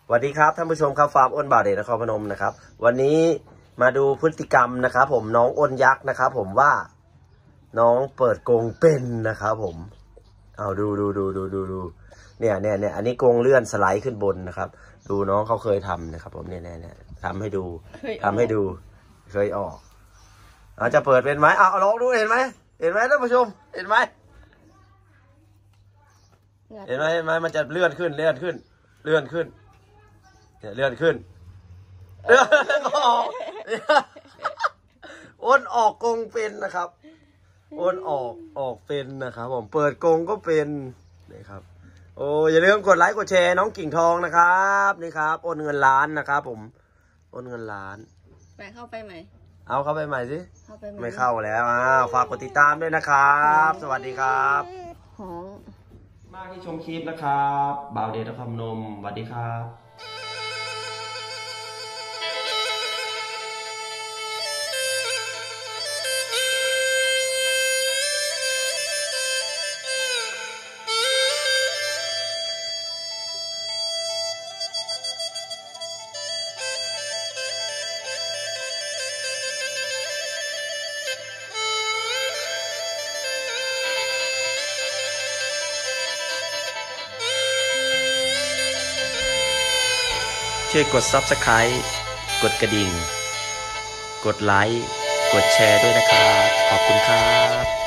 สวัสดีครับท่านผู้ชมครับฟาร์มอ้นบ่าวเดชนครพนมนะครับวันนี้มาดูพฤติกรรมนะครับผมน้องอ้นยักษ์นะครับผมว่าน้องเปิดกรงเป็นนะครับผมเอาดูเนี่ยอันนี้กรงเลื่อนสไลด์ขึ้นบนนะครับดูน้องเขาเคยทำนะครับผมเนี่ยทำให้ดูเคยออกจะเปิดเป็นไหมเอาลองดูเห็นไหมท่านผู้ชมเห็นไหมมันจะเลื่อนขึ้นเนี่ยเลื่อนออกอ้นออกกรงเป็นนะครับอ้นออกเป็นนะครับผมเปิดกรงก็เป็นนี่ครับโอ้อย่าลืมกดไลค์กดแชร์น้องกิ่งทองนะครับนี่ครับอ้นเงินล้านนะครับผมอ้นเงินล้านไปเข้าไปใหม่เอาเข้าไปใหม่สิไม่เข้าแล้วฝากกดติดตามด้วยนะครับสวัสดีครับมากที่ชมคลิปนะครับบ่าวเดชนครพนมสวัสดีครับช่วยกด Subscribe กดกระดิ่งกดไลค์กดแชร์ด้วยนะครับขอบคุณครับ